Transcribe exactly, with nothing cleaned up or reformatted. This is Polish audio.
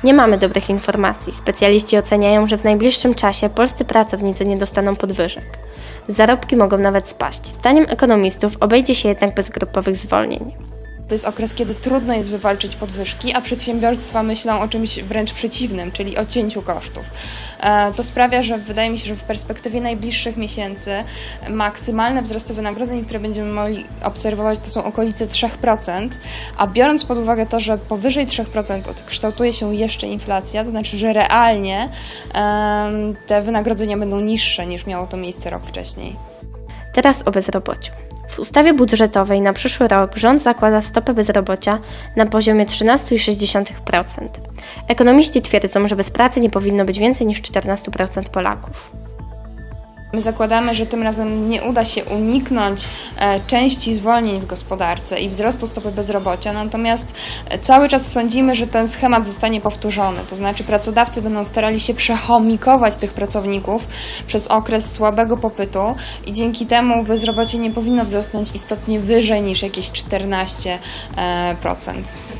Nie mamy dobrych informacji. Specjaliści oceniają, że w najbliższym czasie polscy pracownicy nie dostaną podwyżek. Zarobki mogą nawet spaść. Zdaniem ekonomistów obejdzie się jednak bez grupowych zwolnień. To jest okres, kiedy trudno jest wywalczyć podwyżki, a przedsiębiorstwa myślą o czymś wręcz przeciwnym, czyli o cięciu kosztów. To sprawia, że wydaje mi się, że w perspektywie najbliższych miesięcy maksymalne wzrosty wynagrodzeń, które będziemy mogli obserwować, to są okolice trzy procent, a biorąc pod uwagę to, że powyżej trzy procent odkształtuje się jeszcze inflacja, to znaczy, że realnie te wynagrodzenia będą niższe niż miało to miejsce rok wcześniej. Teraz o bezrobociu. W ustawie budżetowej na przyszły rok rząd zakłada stopę bezrobocia na poziomie trzynaście przecinek sześć procent. Ekonomiści twierdzą, że bez pracy nie powinno być więcej niż czternaście procent Polaków. My zakładamy, że tym razem nie uda się uniknąć e, części zwolnień w gospodarce i wzrostu stopy bezrobocia, natomiast cały czas sądzimy, że ten schemat zostanie powtórzony, to znaczy pracodawcy będą starali się przechomikować tych pracowników przez okres słabego popytu i dzięki temu bezrobocie nie powinno wzrosnąć istotnie wyżej niż jakieś czternaście procent.